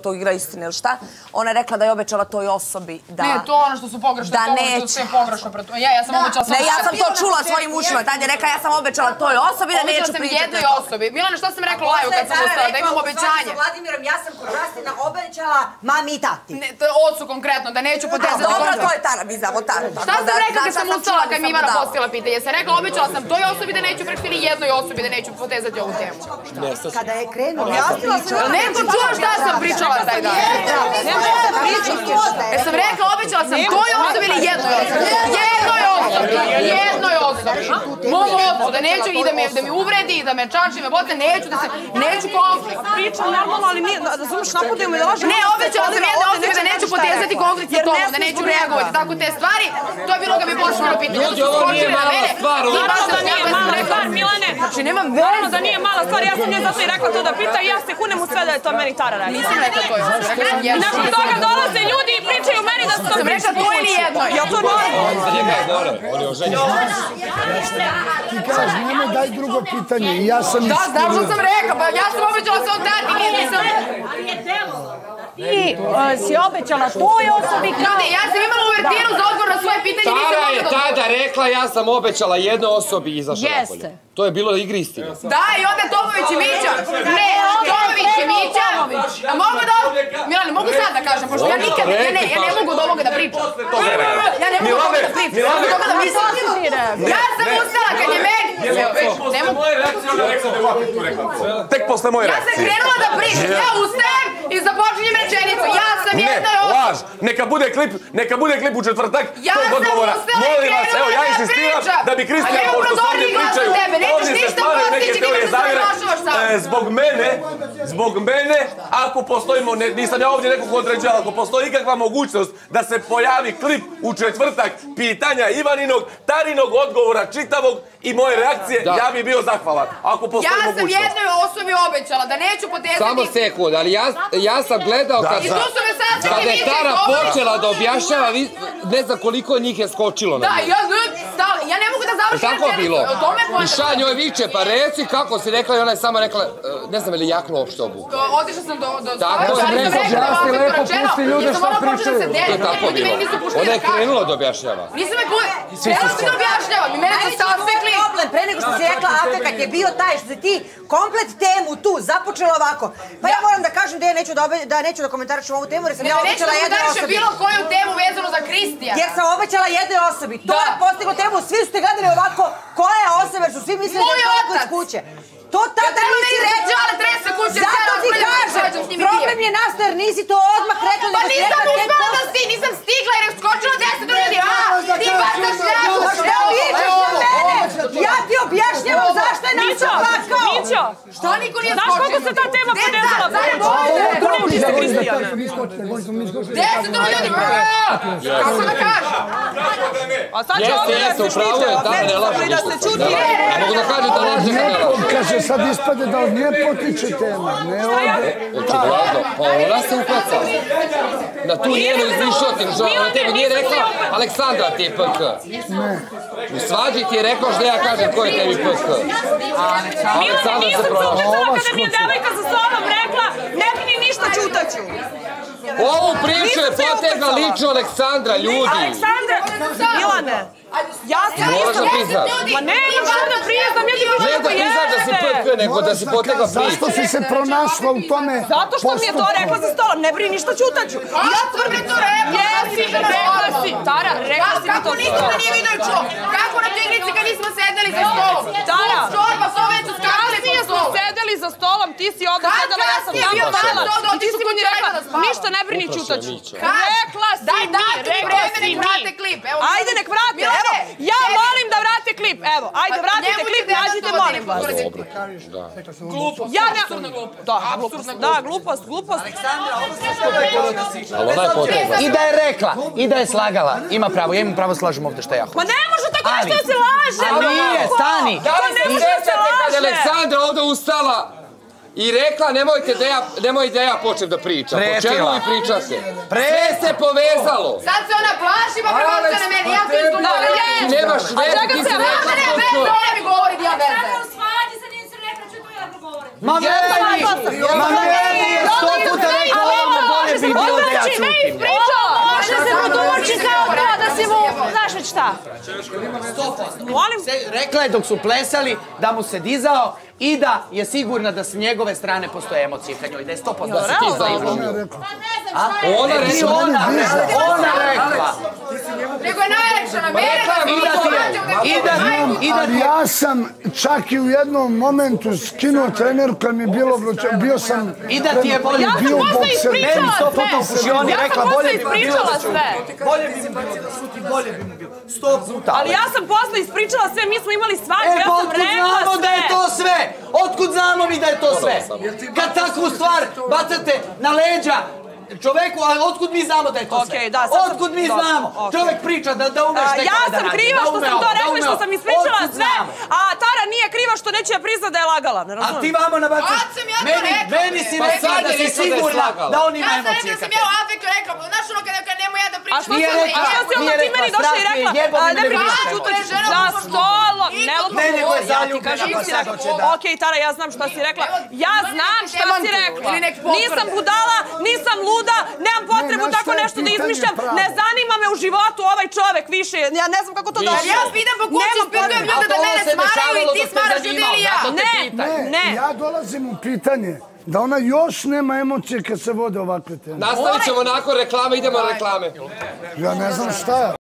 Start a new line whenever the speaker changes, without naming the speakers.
to igra istine ili šta. Ona je rekla da je obećala toj osobi da...
Ne, to ono što su pogrešno, to ono što sve pogrešno. Ja sam obećala...
Ne, ja sam to čula svojim ušima. Tad je rekla, ja sam obećala toj osobi da neću pričati.
Obećala sam jednoj osobi. Milane, šta sam rekla u live kad sam ustala? Da imam obećanje.
Sa Vladimirom, ja sam kod Rastina obećala mami i tati.
Ocu konkretno, da neću potezati...
Dobro, to je Tara, mi znamo Taru.
Šta sam rekla kad sam ustala, kad mi Ivana postavila pitanje? Sam rekla, obećala sam toj osobi da neću pričati ili jednoj osobi da neću potezati ovu temu.
Kada je krenuo...
Neko čuo šta sam pričala taj dan? Sam rekla, obećala sam toj osobi ili jednoj osobi? Jednoj osobi. Mom ocu, da neću i da mi uvredi, da me čači, me bote, neću konflikt.
Pričam normalno, ali nije, razumiješ, napadaju me da lažem.
Ne, obećala sam jednoj osobi da neću potezati konflikt sa tobom, da neću reagovati, tako te stvari. To je bilo kad mi pošlo pitanje.
Ljudi, ovo nije mala stvar.
Naravno da nije mala stvar, Milane.
Znači, nemam veze.
Naravno da nije mala stvar, ja sam njoj zato i rekla to da pita i ja se kunem u sve da je to meni Tara rekla.
Nisam rekla to,
I nakon toga dolaze ljudi i pričaju meni da su to
sam rekla to ili jedno.
Ja to normalno.
Za njega je gore, on je oženjen.
Ti kažeš, nemoj daj drugo pitanje i ja sam
Da, znam što sam rekla, pa ja sam obećala sam tati, nisam...
Ti si obećala toj osobi kao...
Ljudi, ja sam imala uvertiru za odgovor na svoje pitanje, nisam
Tara je
mogla da...
tada rekla, ja sam obećala jednoj osobi i izašla napolje. To je bilo igri istine.
Da, i onda je Tomović i Mića. Ne, Tomović i Mića. A mogu da... Milane, mogu sad da kažem, pošto ja nikad... Ja ne mogu od ovoga da pričam. Ja ne mogu od ovoga da pričam. Ja mogu od ovoga da mislim. Ja sam ustala kad je meni... Ne mogu...
Tek posle moje
Ja
reakcije.
sam krenula da pričam. Ja ustajem i započinjem rečenicu. Ja sam jednoj osobi.
Laž. Neka bude klip u četvrtak tog odgovora. Molim vas, evo, ja insistiram da bi Kristijan, pošto se ovdje pričaju, ovdje se stvaraju neke teorije zavire. Zbog mene, ako postojimo, nisam ja ovdje nekog određala, ako postoji ikakva mogućnost da se pojavi klip u četvrtak pitanja Ivaninog, Tarinog odgovora čitavog i moje reakcije, ja bi bio zahvalan. Ako postoji mogućnost.
Ja sam jednoj osobi obećala da neću potezati...
Samo sekund, ali ja sam gledao kad je Tara počela da objašnjava, ne znam koliko njih je skočilo na nju.
Ja ne mogu da završim
Tako je bilo.
rečenicu.
I ša njoj viče, pa reci kako si rekla i ona je sama rekla, ne znam je li jakno uopšte obuku.
Otišla sam do...
Tako sam rekao,
objasni lepo, pusti ljude šta pričaju.
To je tako bilo. Ona je krenula da objašnjava.
Nisam me htjela bi da objašnjavam i mene su saspekli.
Problem, pre nego što si rekla Aka, kad je bio taj što si ti komplet temu tu započela ovako. Pa ja moram da kažem da neću da komentarišem ovu temu jer sam ja obećala jednoj osobi.
Bilo koju temu vezanu za Kristija.
Jer sam obećala jednoj osobi. To je postiglo temu, svi ste gledali ovako koja je osoba jer su svi mislili da je tako iz kuće. To tada nisi rekla. Zato ti kažem, problem je nastao jer nisi to odmah rekla.
Pa nisam uspela da si, nisam stigla jer je skočilo 10 ljudi. Ti bacaš ljaku.
Šta vičeš na mene? Ja ti objašnjavam zašto je nastao pakao.
Mićo,
šta niko nije skočio?
Znaš kako se ta tema podezala? Kunim se Kristijana.
10 ljudi. Kako da kažem?
A sad će ovdje da se štite. Da se čuti.
Ne mogu da kažem da laže kad ne laže.
Kaže, sad ispade da od nje potiče tema, ne ovdje.
Očigledno, pa ona se upacala. Na tu njenu izmišljotinu, ona tebi nije rekla Aleksandra ti je PK.
Ne.
U svađi ti je rekao što ja kažem ko je tebi PK. Aleksandra se pronašla.
Kada mi je devojka za sobom rekla, ne brini ništa, čutaću.
Ovu priču je potegla lično Aleksandra, ljudi.
Aleksandra, Milane, ja sam
Moraš da priznaš.
Ma ne, možda da priznam, ja ti
Ne
pričam
da priznaš da si PK, nego da si potegla priču.
Zašto si se pronašla u tome postupku?
Zato što mi je to rekla za stolom, ne brini ništa, čutaću.
Ja tvrdim to rekla.
Jesi, rekla si. Tara, rekla si mi to
Kako niko da nije vidio i čuo? Kako na toj igrici kad nismo sedeli za stolom?
Tara,
Čorba, sove su skakali po
smo
stolu.
sedeli za stolom, ti si ovdje sedela, ja sam tamo sedela. I ti si mi rekla, ništa ne brini, čutaću. Rekla si mi, rekla si mi. Ajde, nek vrate, evo, ja molim da vrate klip, evo, ajde, vratite klip, nađite, molim vas.
Glupost, apsurdna glupost.
Da, glupost.
Ali ona je potegla.
I da je rekla, i da je slagala. Ima pravo, ja imam pravo slažem ovdje što ja hoću.
Ma ne može tako nešto da se laže!
A nije, stani!
Da li se sjećate kad je Aleksandra ovdje ustala i rekla nemoj da ja počnem da pričam. Po čemu vi pričate? Sve se povezalo.
Sad se ona plaši pa prebaca na meni, ja sam istu govorim.
Ti nemaš veze, ti si rekla
potpuno. Ona mi govori da ja veze.
Ma meni je 100 puta rekla ovo.
Šta? Molim?
Rekla je dok su plesali da mu se dizao i da je sigurna da s njegove strane postoje emocije. Krenjoj, da je 100% da se ti zaimao. Ona rekla.
Nego je najlepša na mene
Ali ja sam čak i u jednom momentu skinuo trenerku kad mi je bilo vruće. Bio sam...
I da ti je bolje.
Ja sam posle ispričala sve. Ja sam posle ispričala sve.
Bolje bi mi bilo da su ti, bolje bi mi bilo. 100 puta.
Ali ja sam posle ispričala sve, mi smo imali svađu, ja sam rekla sve.
Otkud znamo da je to sve? Otkud znamo mi da je to sve? Kad takvu stvar bacate na leđa čoveku, a otkud mi znamo da je to sve? Otkud mi znamo? Čovek priča da umeš nekada da radi.
Ja sam kriva što sam to rekla i što sam ispričala sve, a Tara nije kriva što neće ja priznat da je lagala.
A ti vamo nabacaš. Meni si rekla da si sigurna da on ima emocije.
Ja sam ja u afektu rekla, znaš ono kad nemo ja da pričam.
A što si onda ti meni došla i rekla, ne pričaš čutaš za stolom, ne lupo. Okej, Tara, ja znam šta si rekla. Ja znam šta si rekla. Nisam budala, nisam luda, nemam potrebu tako nešto da izmišljam. Ne zanima me u životu ovaj čovek više. Ja ne znam kako to došlo.
Ja idem po kući, spitujem ljude da mene smaraju i ti smaraš ljudi ili ja.
Ne.
Ja dolazim u pitanje da ona još nema emocije kad se vode ovakve teme.
Nastavit ćemo nakon reklame, idemo na reklame.
Ja ne znam šta je.